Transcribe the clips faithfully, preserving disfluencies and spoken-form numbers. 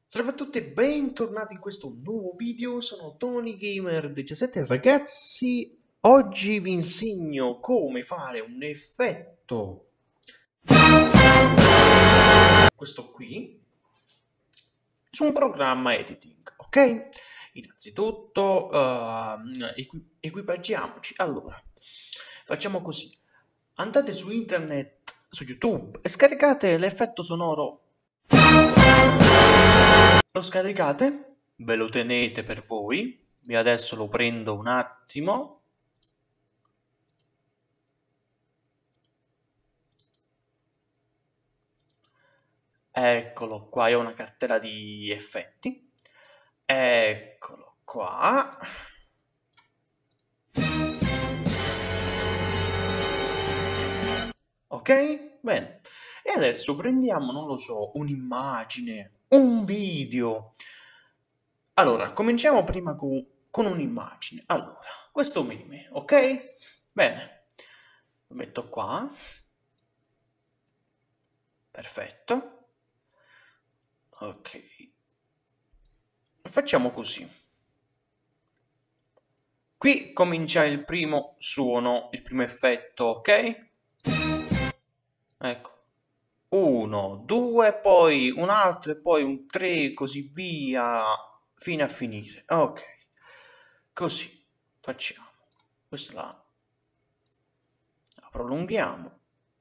Salve a tutti e bentornati in questo nuovo video, sono Tony Gamer diciassette ragazzi, oggi vi insegno come fare un effetto, questo qui, su un programma editing, ok? Innanzitutto uh, equi equipaggiamoci, allora, facciamo così, andate su internet, su YouTube e scaricate l'effetto sonoro. Lo scaricate, ve lo tenete per voi, io adesso lo prendo un attimo, eccolo qua, io ho una cartella di effetti, eccolo qua, ok? Bene, e adesso prendiamo, non lo so, un'immagine, un video. Allora, cominciamo prima con, con un'immagine. Allora, questo meme, ok? Bene, lo metto qua. Perfetto. Ok. Facciamo così. Qui comincia il primo suono, il primo effetto, ok? Ecco. Uno, due, poi un altro e poi un tre, così via, fino a finire. Ok. Così facciamo. Questa la, la prolunghiamo.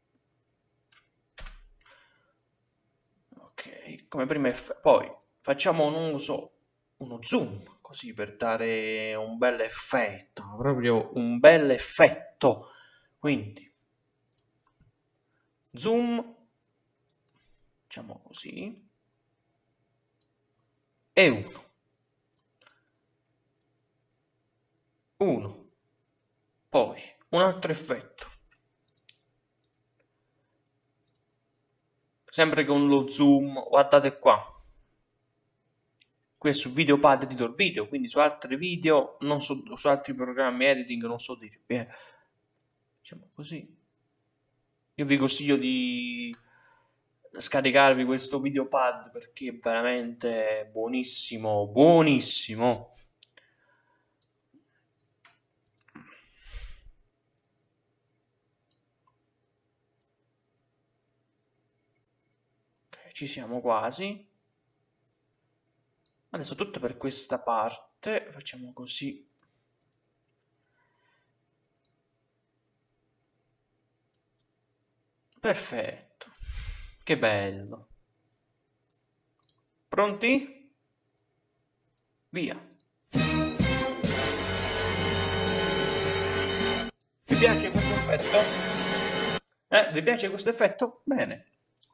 Ok, come primo effetto. Poi facciamo un uso, uno zoom, così per dare un bel effetto, proprio un bel effetto. Quindi zoom, facciamo così, e uno. Uno. Poi un altro effetto. Sempre con lo zoom, guardate qua. Qui è su Videopad Editor Video, quindi su altri video, non so, su altri programmi editing non so dire. Eh, diciamo così. Io vi consiglio di scaricarvi questo Videopad perché è veramente buonissimo, buonissimo. Ok, ci siamo quasi. Adesso tutto per questa parte, facciamo così. Perfetto, che bello. Pronti? Via. Vi piace questo effetto? Eh, vi piace questo effetto? Bene.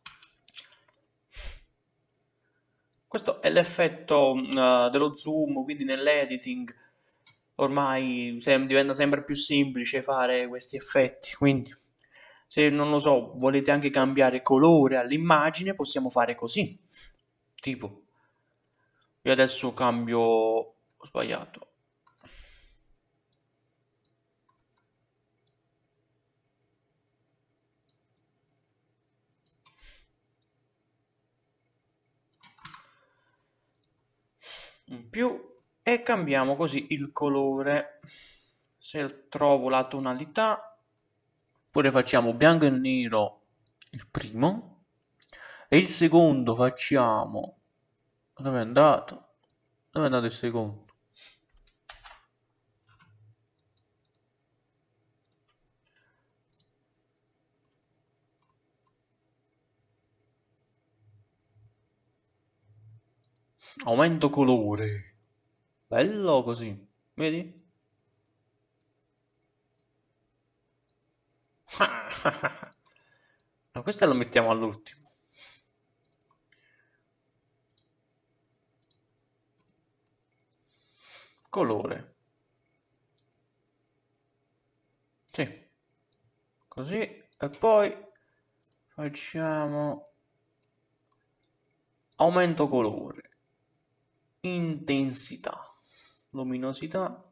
Questo è l'effetto uh, dello zoom, quindi nell'editing ormai sem diventa sempre più semplice fare questi effetti, quindi se non lo so, volete anche cambiare colore all'immagine, possiamo fare così. Tipo, io adesso cambio, ho sbagliato. In più e cambiamo così il colore. Se trovo la tonalità, pure facciamo bianco e nero il primo e il secondo facciamo, dove è andato? Dove è andato il secondo? Aumento colore, bello così, vedi? Ma questo lo mettiamo all'ultimo. Colore. Sì. Così. E poi facciamo aumento colore. Intensità. Luminosità.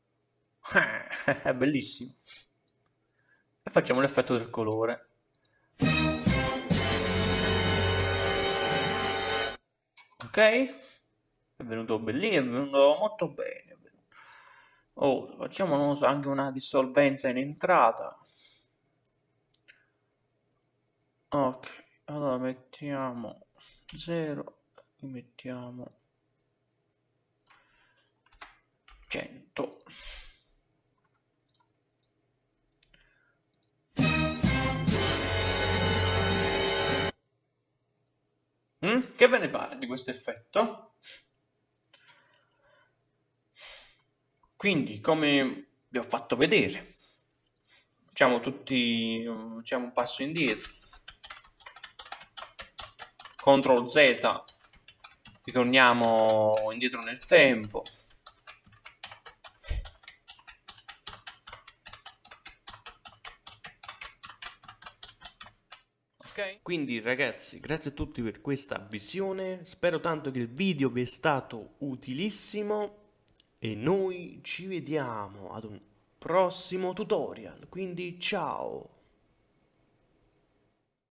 È bellissimo. E facciamo l'effetto del colore. Ok? Ok, è venuto bellino, è venuto molto bene. Oh, facciamo, non lo so, anche una dissolvenza in entrata. Ok, allora mettiamo zero, mettiamo cento. Mm? Che ve ne pare di questo effetto? Quindi, come vi ho fatto vedere, facciamo tutti, facciamo un passo indietro. control Z, ritorniamo indietro nel tempo. Okay. Quindi ragazzi, grazie a tutti per questa visione, spero tanto che il video vi è stato utilissimo e noi ci vediamo ad un prossimo tutorial, quindi ciao!